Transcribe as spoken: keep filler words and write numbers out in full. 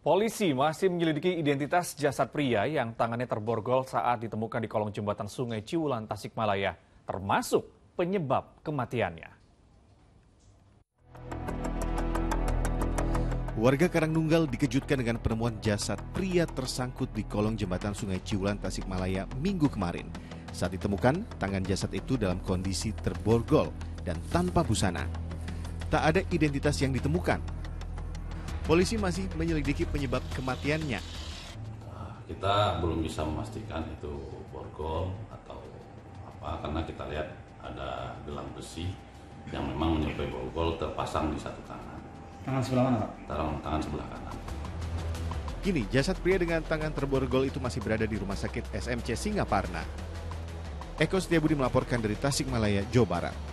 Polisi masih menyelidiki identitas jasad pria yang tangannya terborgol saat ditemukan di kolong jembatan Sungai Ciwulan, Tasikmalaya, termasuk penyebab kematiannya. Warga Karangnunggal dikejutkan dengan penemuan jasad pria tersangkut di kolong jembatan Sungai Ciwulan, Tasikmalaya Minggu kemarin. Saat ditemukan, tangan jasad itu dalam kondisi terborgol dan tanpa busana. Tak ada identitas yang ditemukan. Polisi masih menyelidiki penyebab kematiannya. Kita belum bisa memastikan itu borgol atau apa, karena kita lihat ada gelang besi yang memang menyerupai borgol terpasang di satu tangan. Tangan sebelah mana, Pak? Tangan, tangan sebelah kanan. Kini, jasad pria dengan tangan terborgol itu masih berada di Rumah Sakit S M C Singaparna. Eko Setiabudi melaporkan dari Tasikmalaya, Jawa Barat.